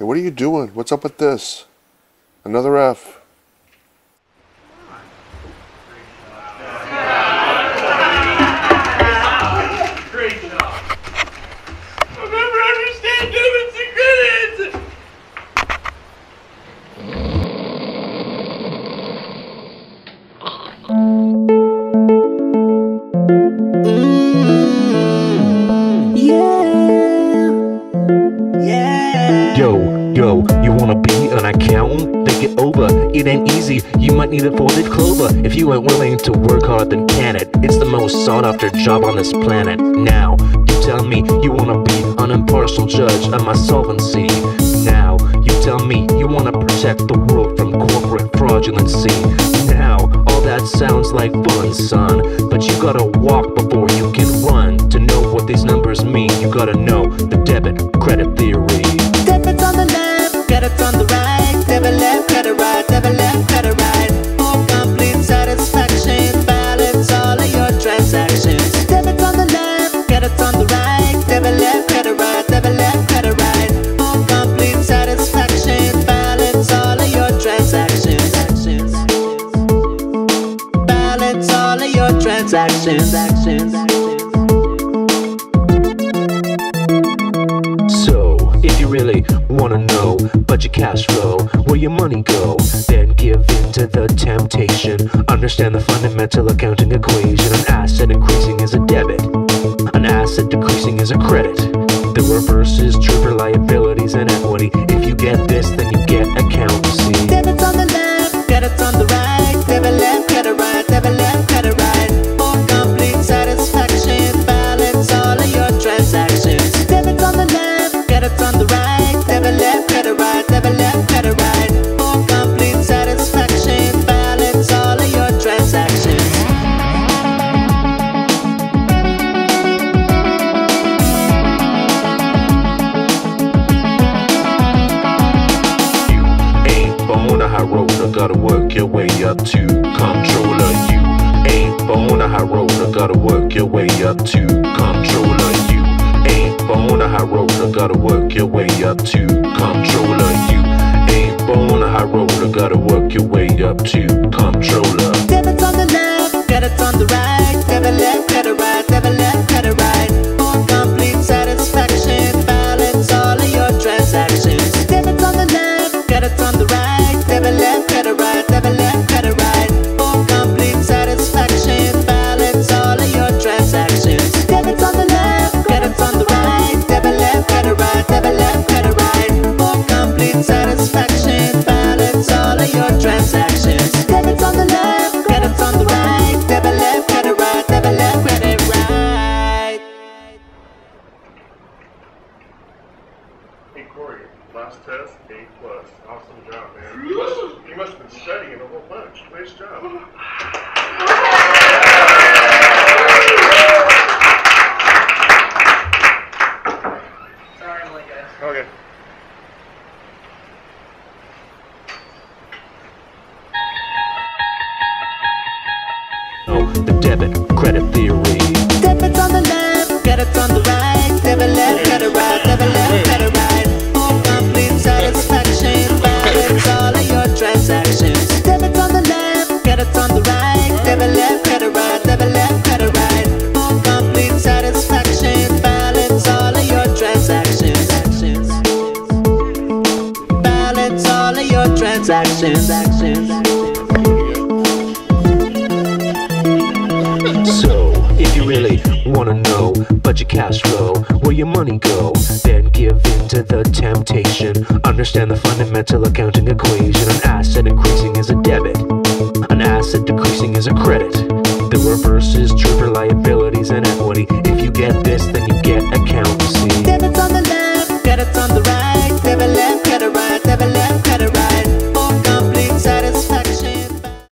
Hey, what are you doing? What's up with this? Another F. Great job. I'll never understand debits and credits. Yo, you wanna be an accountant? Think it over, it ain't easy, you might need a folded clover. If you ain't willing to work hard, then can it? It's the most sought after job on this planet. Now, you tell me you wanna be an impartial judge of my solvency. Now, you tell me you wanna protect the world from corporate fraudulency. Now, all that sounds like fun, son, but you gotta walk before you can run. To know what these numbers mean, you gotta know the debit credit theory. Debit's on the left, credit's on the right. Debit left, credit right, debit left, credit right. For complete satisfaction, balance all of your transactions. Debit's on the left, credit's on the right. Debit left, credit right, debit left, credit right. For complete satisfaction, balance all of your transactions. Balance all of your transactions. If you really wanna know budget cash flow, where your money go, then give in to the temptation. Understand the fundamental accounting equation. An asset increasing is a debit, an asset decreasing is a credit. The reverse is true for liabilities and equity. If you get this, then you get accountancy. Debit's on the left, credit's on the right. Debit left, credit right, debit left, credit right. For complete satisfaction, balance all of your transactions. Debit's on the left, credit's on the right. Debit left, credit right, debit left, credit right. For complete satisfaction, balance all of your transactions. On a high roller, gotta work your way up to controller. You ain't born a high roller, gotta work your way up to controller. You ain't born a high roller, gotta work your way up to controller. You ain't born a high roller, gotta work your way up to controller. Debit's on the left, credit's on the right. Debit left, credit right, debit left, credit right. For complete satisfaction, balance all of your transactions. Debit's on the left, credit's on the right. Debit left, credit right, debit left, credit right. For complete satisfaction, balance all of your transactions. Debit's on the left, credit's on the right. Debit left, credit right, debit left, credit right. For complete satisfaction, balance all of your transactions. Debit's on the left, credit's on the right. Debit left, credit right, debit left, credit right. Hey Corey, last test, A+. Awesome job, man. You must have been studying a whole bunch. Nice job. Sorry, I'm late, guys. Okay. Oh, the debit credit theory. Debit's on the left, credit's on the right. Debit left, credit right, debit left, credit right. For complete satisfaction, balance all of your transactions. Debit's on the left, credit's on the right. Debit left, credit right, debit left, credit right. For complete satisfaction, balance all of your transactions. Balance all of your transactions. So, if you really wanna know budget cash flow, where your money go, then give in to the temptation. Understand the fundamental accounting equation. An asset increasing is a debit, an asset decreasing is a credit. The reverse is true for liabilities and equity.